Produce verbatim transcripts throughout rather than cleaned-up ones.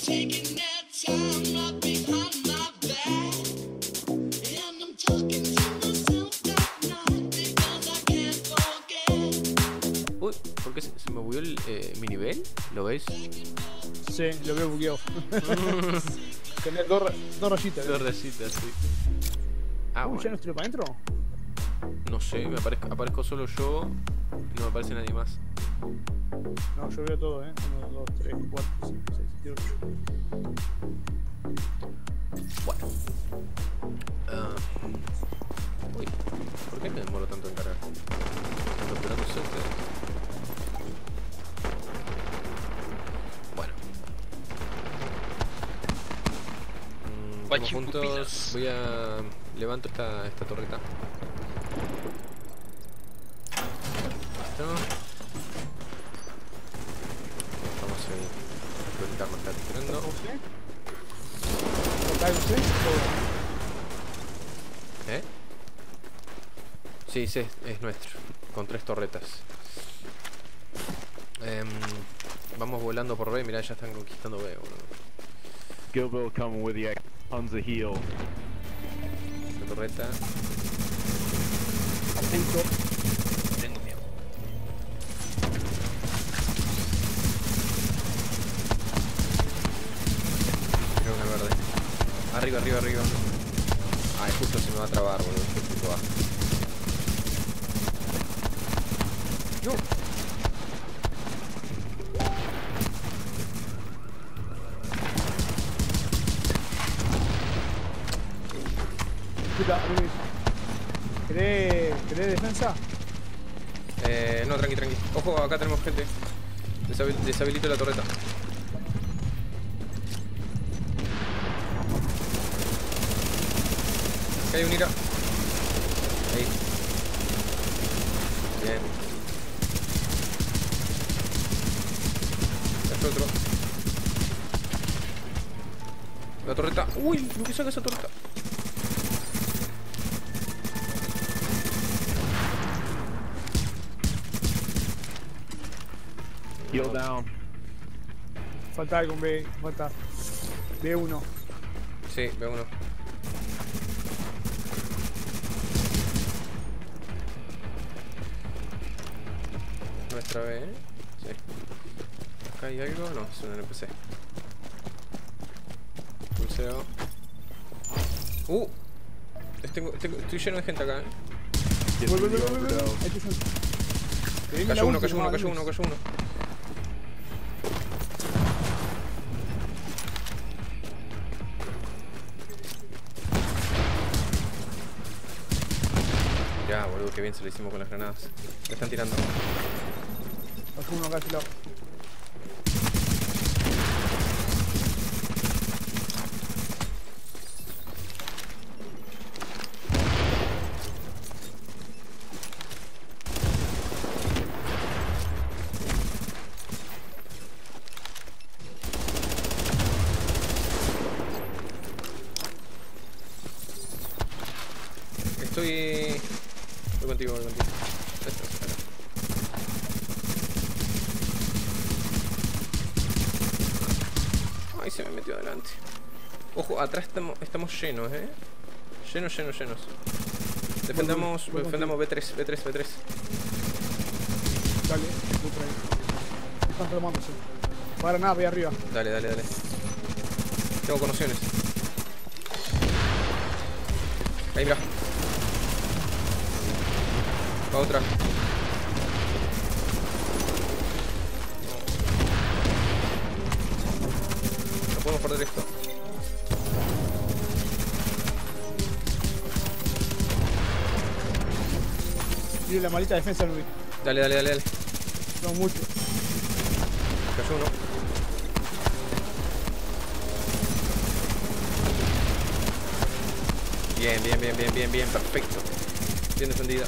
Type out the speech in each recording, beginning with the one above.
Uy, ¿por qué se, se me bugueó el, eh, mi nivel? ¿Lo veis? Sí, lo veo bugueado. Tener dos, dos rayitas. Dos rayitas, sí. Ah, Uy, bueno. ¿ya nos tiró para adentro? No sé, me aparezco, aparezco solo yo y no me aparece nadie más. No, yo veo todo, eh. uno, dos, tres, cuatro, cinco, seis, siete, ocho. Bueno. Uh. Uy, ¿por qué me demoro tanto en cargar? Estoy esperando cerca. Bueno. Mm, vamos juntos. Voy a... levanto esta, esta torreta. Listo. Vamos a ir. El Karma está esperando. ¿Eh? Sí, sí, es, es nuestro. Con tres torretas. Um, vamos volando por B. Mirá, ya están conquistando B, boludo. Gilville coming with you. Tons of heal. La torreta. Apunto. Tengo miedo. Creo una verde. Arriba, arriba, arriba. Ay, justo se me va a trabar, boludo. Qué puto asco. No. Puta, Luis. ¿Querés, ¿Querés defensa? Eh, no, tranqui, tranqui. Ojo, acá tenemos gente. Desabil deshabilito la torreta. Acá hay un ira. Ahí. Bien. Acá está otro. La torreta. Uy, lo que saca esa torreta. Heal down. Falta algo en B. Falta. B uno. Sí, ve uno. Nuestra B, ¿eh? Sí. Acá hay algo. No, es un N P C. Pulseo. Uh. Tengo, tengo, estoy lleno de gente acá, ¿eh? Get Vuelve, through the vuelve, vuelve. overdose. Ahí te suelto. Que venga Cayó la uno, cayó última, uno, cayó Luis. uno, cayó uno. Ya, boludo, qué bien se lo hicimos con las granadas. Me están tirando. Cayó uno acá a este lado. Estoy... Voy contigo, voy contigo. Esto, acá. Ay, se me metió adelante. Ojo, atrás estamos, estamos llenos, eh. Llenos, llenos, llenos. Defendamos, Voy, voy defendamos B tres, B tres, B tres. Dale, voy por ahí. Están tomándose. Para nada, voy arriba. Dale, dale, dale. Tengo conocciones. Ahí, mira. Va otra. No podemos perder esto. Tiene la maldita defensa, Luis. Dale, dale, dale, dale. No mucho. Cayó uno. Bien, bien, bien, bien, bien, bien, perfecto. Bien defendida.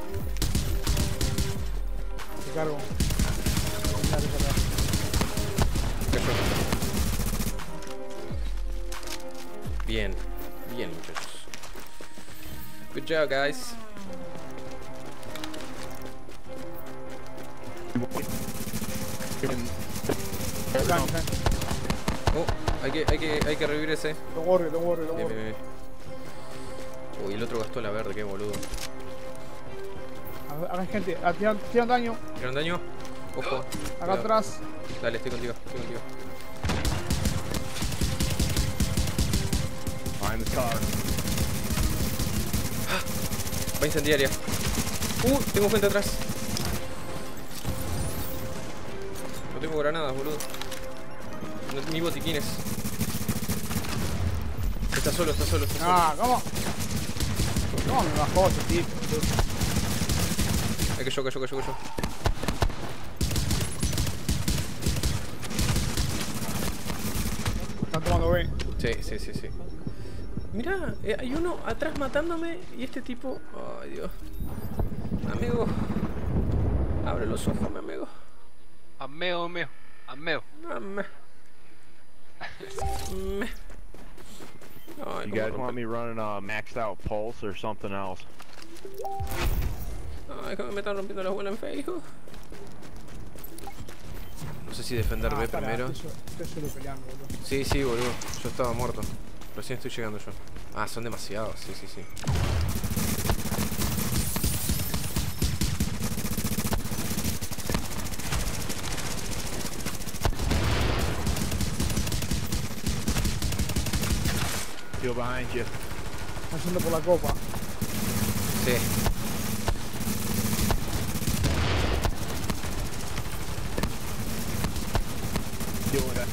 Te cargo. Dale, dale. Cayó. Bien, bien, muchachos. Good job, guys. Acá, acá. Oh. Hay que, hay que, hay que revivir ese. Don't worry, don't worry, don't Bien, worry. bien, bien. Uy, el otro gastó la verde, qué boludo. Acá hay gente, ah, tiran, tiran daño. ¿Tiran daño? Ojo. Acá Cuidado. atrás. Dale, estoy contigo, estoy contigo. Behind the car. Va incendiaria. Uh, tengo gente atrás. No tengo granadas, boludo. No, ni botiquines. Está solo, está solo, está solo. Ah, ¿cómo? No, me bajó ese tipo. Hay que yo, que yo, que yo, que yo. Están tomando B. Sí, sí, sí, sí. Mirá, eh, hay uno atrás matándome y este tipo... Ay, Dios. Amigo. Abre los ojos, mi amigo. Ameo, ameo, ameo. Ame. Me. Ay, You cómo guys rompe- want me running a maxed out pulse or something else? Ay, cómo me están rompiendo las bolas en Facebook. No sé si defender Ah, B pará, primero. Estoy, solo- estoy solo peleando, boludo. Sí, sí, boludo. Yo estaba muerto. Recién estoy llegando yo. Ah, son demasiados. Sí, sí, sí. Still behind you. Están yendo por la copa. Sí. Doing that.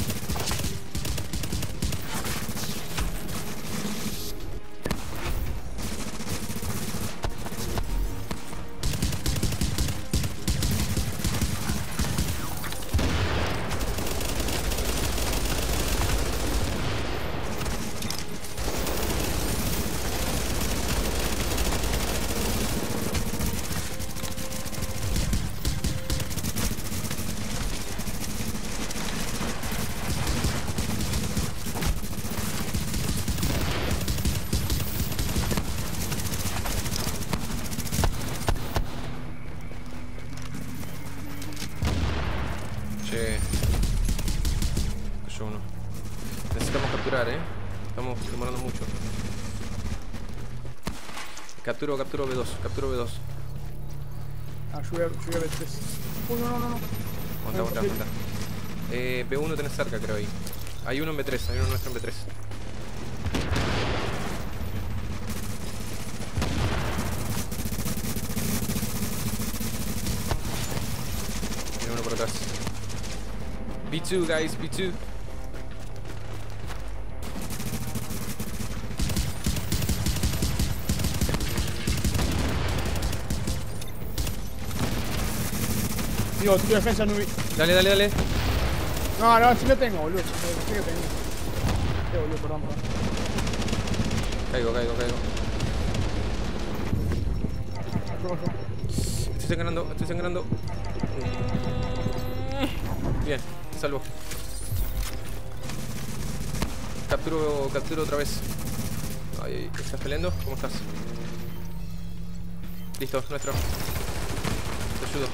Che. Cayó uno. Necesitamos capturar, eh. Estamos demorando mucho. Capturo, capturo B dos, capturo B dos. Ah, yo voy a, yo voy a B tres. Uy, no, no, no, no. Aguanta, aguanta, aguanta. Eh, B uno tenés cerca, creo ahí. Hay uno en B tres, hay uno nuestro en B tres. Viene uno por atrás. B dos, guys, B dos. Digo, tiro defensa Nubi. Dale, dale, dale. No, no, sí lo tengo, boludo. Sí que tengo. Sí, boludo, perdón, perdón. Caigo, caigo, caigo. Yo, yo. Estoy sangrando, estoy sangrando. Bien, salvo. Capturo, capturo otra vez. Ay, ay, ¿estás peleando? ¿Cómo estás? Listo, nuestro. Te ayudo.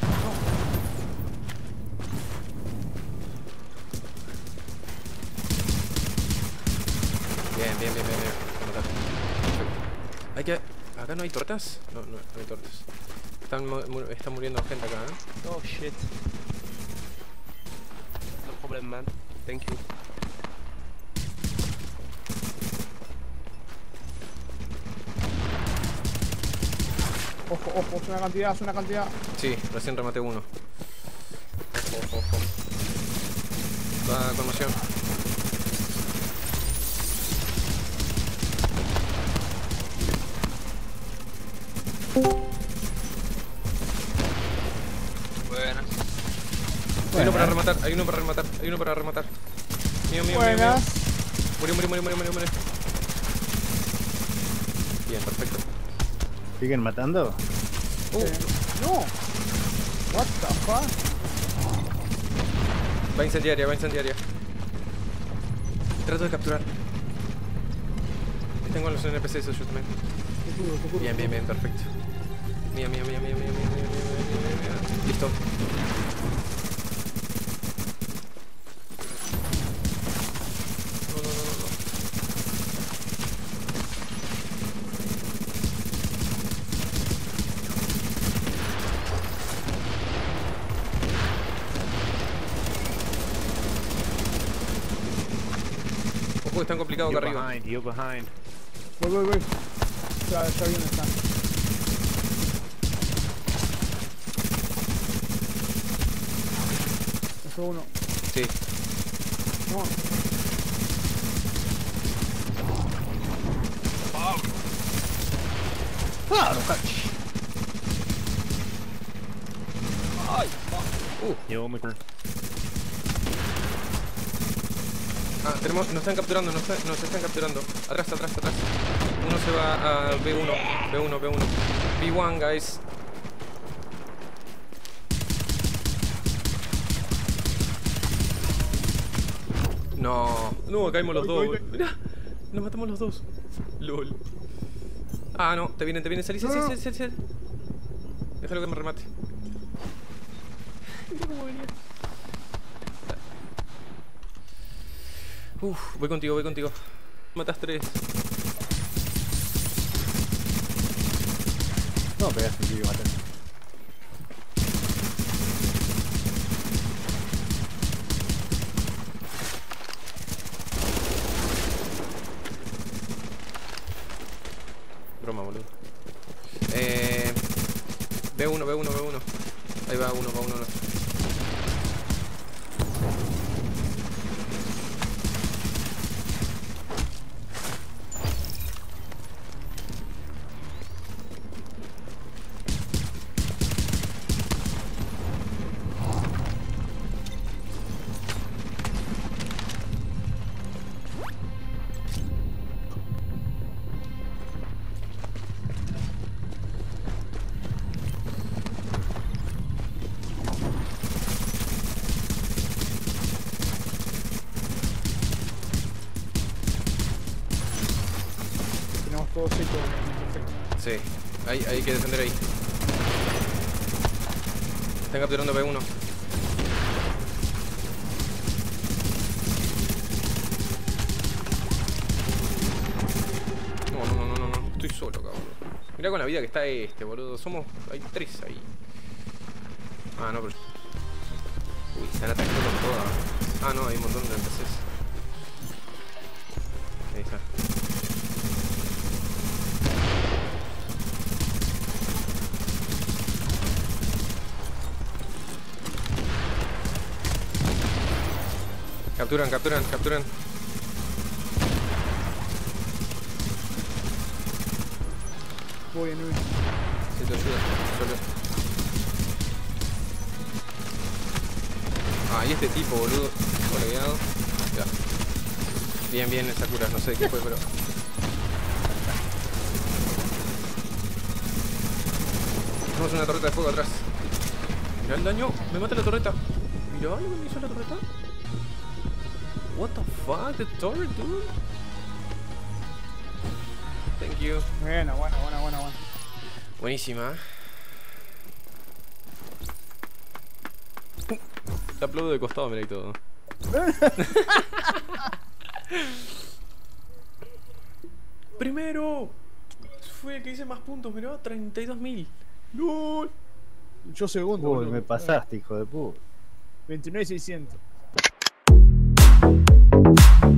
Bien, bien, bien, bien, bien. Voy a matar. Perfecto. Hay que... ¿Acá no hay tortas? No, no, no hay tortas. Están, mu mu está muriendo gente acá, ¿eh? Oh shit. No problem, man. Thank you. Ojo, ojo, es una cantidad, es una cantidad. Sí, recién rematé uno. Ojo, ojo, ojo. Va, conmoción. Buenas. Hay uno para rematar, hay uno para rematar, hay uno para rematar. Mío, mío, mío, mío. Buenas. Murió, murió, murió, murió, murió, murió. Bien, perfecto. ¿Siguen matando? Uh, Eh, no. What the fuck? va incendiaria, va incendiaria. Trato de capturar. Tengo a los N P Cs yo también. Te juro, te juro. Bien, bien, bien, perfecto. Mía, mía, mía, mía, mía, mía, mía, mía, mía, mía, mía. Listo. Uy, están complicados Heal acá arriba. behind, heal behind. Voy, voy, voy. Ya, ya viene, están. Eso uno. Sí. No. Ah, no cacho. Uh, Heal in the corner. ah, tenemos, nos están capturando, nos, está- nos están capturando. Atrás, atrás, atrás. Uno se va a B uno, B uno, B uno. B uno, guys. No, no, caímos los Voy, dos. voy, voy. Mirá, nos matamos los dos. LOL. Ah, no, te vienen, te vienen. Salí, salí, No. salí, salí, salí. Déjalo que me remate. Mira cómo venía. Uf, voy contigo, voy contigo. Matas tres. No, pegaste un tiro y mataste. Broma, boludo. Eh. B uno, B uno, B uno. Ahí va uno, va uno. No. Tenemos todo seco. Perfecto. Sí, hay, hay que defender ahí. Están capturando B uno. No, no, no, no, no, no. Estoy solo acá, boludo. Mirá con la vida que está este, boludo. Somos. Hay tres ahí. Ah, no, pero. Uy, están atacando con toda. Ah, no, hay un montón de N P Cs. Ahí está. Capturan, capturan, capturan. Voy en uno. Si te ayuda, solo. Ah, y este tipo, boludo. Todo lagueado. Ya. Bien, bien, esa cura, no sé qué fue, pero. Tenemos una torreta de fuego atrás. Mirá el daño, me mata la torreta. Mirá lo que me hizo la torreta. What the fuck, the turret, dude. Thank you. Buena, buena, buena, buena, buena. Buenísima. Uh, te aplaudo de costado, mira y todo. Primero. Fue el que hice más puntos, mirá, treinta y dos mil. ¡Lol! Yo segundo. Uy, boludo. me pasaste, hijo de puta. veintinueve seiscientos.